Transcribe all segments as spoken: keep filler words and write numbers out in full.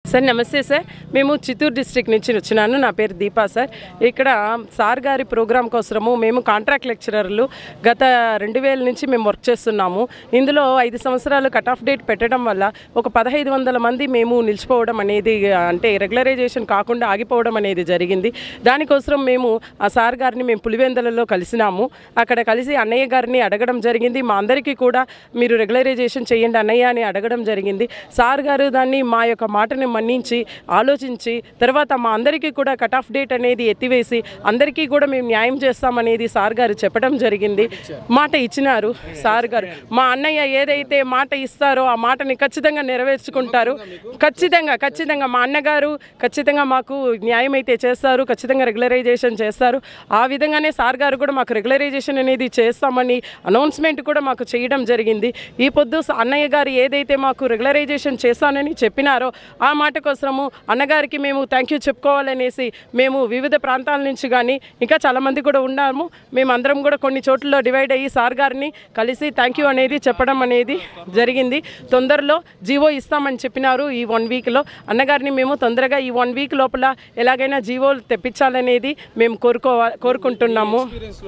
Sir నమస్తే sir, మేము Chittoor district నుంచి వచ్చినాను. నా పేరు దీపా సార్. ఇక్కడ సార్ గారి ప్రోగ్రాం కోసము మేము కాంట్రాక్ట్ లెక్చరర్లు గత రెండు వేల నుంచి మేము వర్క్ చేస్తున్నాము. ఇందులో ఐదు సంవత్సరాలు కట్ ఆఫ్ డేట్ పెట్టడం వల్ల ఒక పదహైదు వందల మంది మేము నిలిచిపోవడం అనేది, అంటే రెగ్యులరైజేషన్ కాకుండా ఆగిపోవడం అనేది జరిగింది. దానికోసం మేము ఆ సార్ గారిని మేము పులివెందులలో కలిసినాము. అక్కడ కలిసి అన్నయ్య గారిని అడగడం జరిగింది. మా అందరికీ కూడా మీరు రెగ్యులరైజేషన్ చేయండి అన్నయ్య అని అడగడం జరిగింది. సార్ గారు దాన్ని మా యొక్క మాటని మన్నించి ఆలోచించి తర్వాత మా అందరికీ కూడా కట్ ఆఫ్ డేట్ అనేది ఎత్తివేసి అందరికీ కూడా మేము న్యాయం చేస్తామనేది సార్ గారు చెప్పడం జరిగింది. మాట ఇచ్చినారు సార్ గారు. మా అన్నయ్య ఏదైతే మాట ఇస్తారో ఆ మాటని ఖచ్చితంగా నెరవేర్చుకుంటారు. ఖచ్చితంగా ఖచ్చితంగా మా అన్నగారు ఖచ్చితంగా మాకు న్యాయం అయితే చేస్తారు, ఖచ్చితంగా రెగ్యులరైజేషన్ చేస్తారు. ఆ విధంగానే సార్ గారు కూడా మాకు రెగ్యులరైజేషన్ అనేది చేస్తామని అనౌన్స్మెంట్ కూడా మాకు చేయడం జరిగింది. ఈ పొద్దు అన్నయ్య గారు ఏదైతే మాకు రెగ్యులరైజేషన్ చేస్తానని చెప్పినారో ఆ మాట కోసము అన్నగారికి మేము థ్యాంక్ యూ చెప్పుకోవాలనేసి మేము వివిధ ప్రాంతాల నుంచి కానీ ఇంకా చాలామంది కూడా ఉన్నాము. మేము అందరం కూడా కొన్ని చోట్లలో డివైడ్ అయ్యి సార్ గారిని కలిసి థ్యాంక్ యూ అనేది చెప్పడం అనేది జరిగింది. తొందరలో జీవో ఇస్తామని చెప్పినారు. ఈ వన్ వీక్లో అన్నగారిని మేము తొందరగా ఈ వన్ వీక్ లోపల ఎలాగైనా జీవో తెప్పించాలనేది మేము కోరుకో కోరుకుంటున్నాము.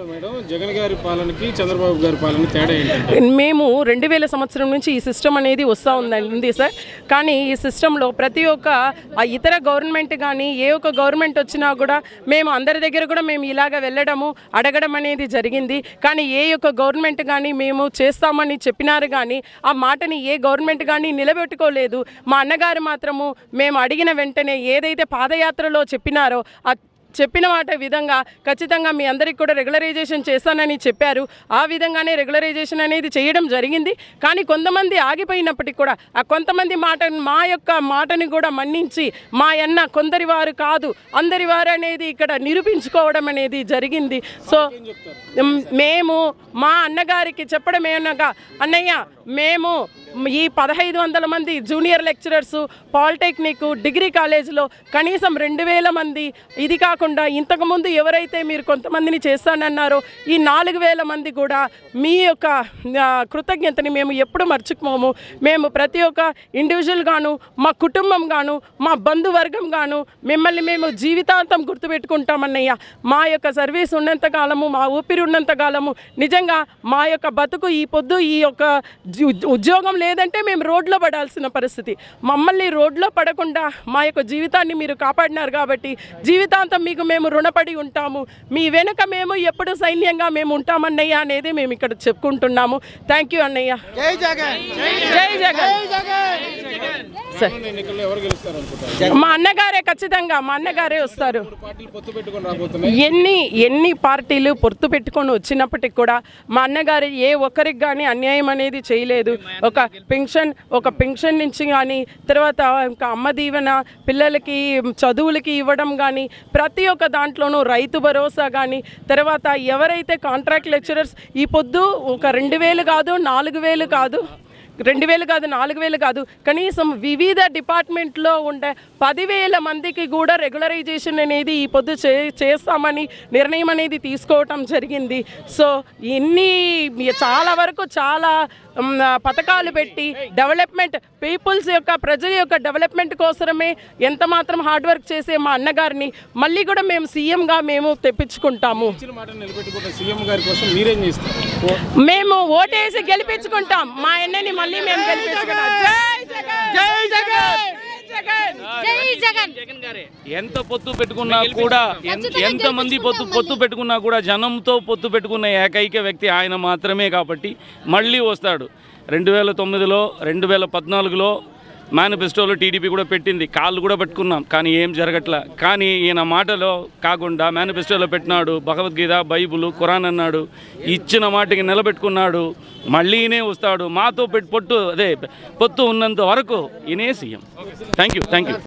మేము రెండు వేల సంవత్సరం నుంచి ఈ సిస్టమ్ అనేది వస్తూ ఉంది సార్. కానీ ఈ సిస్టంలో ప్రతి ఒక్క ఇతర గవర్నమెంట్ కానీ ఏ ఒక్క గవర్నమెంట్ వచ్చినా కూడా మేము అందరి దగ్గర కూడా మేము ఇలాగ వెళ్ళడము అడగడం అనేది జరిగింది. కానీ ఏ ఒక్క గవర్నమెంట్ కానీ మేము చేస్తామని చెప్పినారు కానీ ఆ మాటని ఏ గవర్నమెంట్ కానీ నిలబెట్టుకోలేదు. మా అన్నగారు మాత్రము మేము అడిగిన వెంటనే ఏదైతే పాదయాత్రలో చెప్పినారో ఆ చెప్పిన మాట విధంగా ఖచ్చితంగా మీ అందరికి కూడా రెగ్యులరైజేషన్ చేస్తానని చెప్పారు. ఆ విధంగానే రెగ్యులరైజేషన్ అనేది చేయడం జరిగింది. కానీ కొంతమంది ఆగిపోయినప్పటికీ కూడా ఆ కొంతమంది మాట మా యొక్క మాటని కూడా మన్నించి మా అన్న కొందరి వారు కాదు అందరి వారు అనేది ఇక్కడ నిరూపించుకోవడం అనేది జరిగింది. సో మేము మా అన్నగారికి చెప్పడం ఏమనగా, అన్నయ్య మేము ఈ పదహైదు వందల మంది జూనియర్ లెక్చరర్స్ పాలిటెక్నిక్ డిగ్రీ కాలేజీలో కనీసం రెండు వేల మంది, ఇది కాకుండా ఇంతకుముందు ఎవరైతే మీరు కొంతమందిని చేస్తానన్నారో ఈ నాలుగు వేల మంది కూడా మీ యొక్క కృతజ్ఞతని మేము ఎప్పుడు మర్చిపోము. మేము ప్రతి ఒక్క ఇండివిజువల్ గాను మా కుటుంబం గాను మా బంధువర్గం గాను మిమ్మల్ని మేము జీవితాంతం గుర్తుపెట్టుకుంటామన్నయ్య. మా యొక్క సర్వీస్ ఉన్నంత కాలము, మా ఊపిరి ఉన్నంత కాలము నిజంగా మా యొక్క బతుకు ఈ పొద్దు ఈ యొక్క ఉద్యోగం లేదంటే మేము రోడ్లో పడాల్సిన పరిస్థితి. మమ్మల్ని రోడ్లో పడకుండా మా యొక్క జీవితాన్ని మీరు కాపాడినారు కాబట్టి జీవితాంతం మీకు మేము రుణపడి ఉంటాము. మీ వెనుక మేము ఎప్పుడు సైన్యంగా మేము ఉంటామన్నయ్య అనేది మేము ఇక్కడ చెప్పుకుంటున్నాము. థ్యాంక్ యూ అన్నయ్య. జై జగన్, జై జగన్. మా అన్నగారే ఖచ్చితంగా మా అన్నగారే వస్తారు. ఎన్ని ఎన్ని పార్టీలు పొత్తు పెట్టుకొని వచ్చినప్పటికి కూడా మా అన్నగారు ఏ ఒక్కరికి కానీ అన్యాయం అనేది చేయలేదు. ఒక పెన్షన్ ఒక పెన్షన్ నుంచి కానీ తర్వాత ఇంకా అమ్మ దీవెన పిల్లలకి చదువులకి ఇవ్వడం కానీ ప్రతి ఒక్క దాంట్లోనూ రైతు భరోసా కానీ తర్వాత ఎవరైతే కాంట్రాక్ట్ లెక్చరర్స్ ఈ పొద్దు ఒక రెండు వేలు కాదు నాలుగు వేలు కాదు రెండు వేలు కాదు నాలుగు వేలు కాదు కనీసం వివిధ డిపార్ట్మెంట్లో ఉండే పదివేల మందికి కూడా రెగ్యులరైజేషన్ అనేది ఈ పొద్దు చే చేస్తామని నిర్ణయం అనేది తీసుకోవటం జరిగింది. సో ఇన్ని చాలా వరకు చాలా పథకాలు పెట్టి డెవలప్మెంట్ పీపుల్స్ యొక్క ప్రజల యొక్క డెవలప్మెంట్ కోసమే ఎంత మాత్రం హార్డ్ వర్క్ చేసే మా అన్నగారిని మళ్ళీ కూడా మేము సీఎంగా మేము తెప్పించుకుంటాము. మేము ఓటేసి గెలిపించుకుంటాం మా అన్నని మళ్ళీ మేము గెలిపించుకుంటాం. ఎంత పొత్తు పెట్టుకున్నా కూడా ఎంత మంది పొత్తు పొత్తు పెట్టుకున్నా కూడా జనంతో పొత్తు పెట్టుకున్న ఏకైక వ్యక్తి ఆయన మాత్రమే. కాబట్టి మళ్ళీ వస్తాడు. రెండు వేల తొమ్మిదిలో రెండు వేల పద్నాలుగులో మేనిఫెస్టోలో టీడీపీ కూడా పెట్టింది, కాళ్ళు కూడా పెట్టుకున్నాం, కానీ ఏం జరగట్లా. కానీ ఈయన మాటలో కాకుండా మేనిఫెస్టోలో పెట్టినాడు, భగవద్గీత బైబుల్ ఖురాన్ అన్నాడు, ఇచ్చిన మాటకి నిలబెట్టుకున్నాడు. మళ్ళీనే వస్తాడు. మాతో పెట్టి పొట్టు అదే పొత్తు ఉన్నంత వరకు ఈయనే CM. Thank you thank you